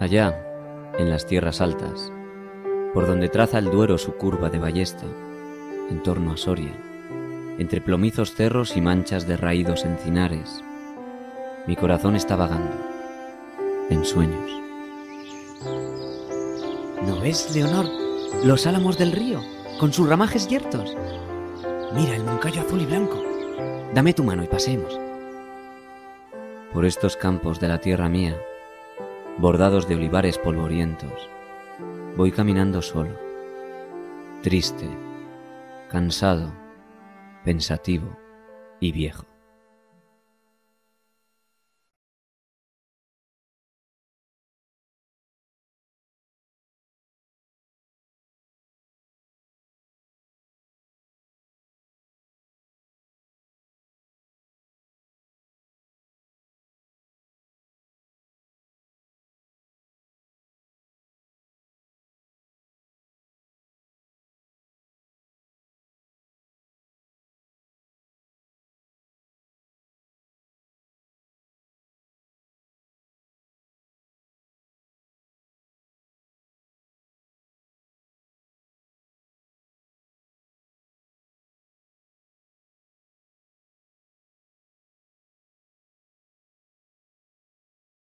Allá, en las tierras altas, por donde traza el Duero su curva de ballesta, en torno a Soria, entre plomizos cerros y manchas de raídos encinares, mi corazón está vagando, en sueños. ¿No ves, Leonor, los álamos del río, con sus ramajes yertos? Mira el moncayo azul y blanco. Dame tu mano y pasemos. Por estos campos de la tierra mía, bordados de olivares polvorientos, voy caminando solo, triste, cansado, pensativo y viejo.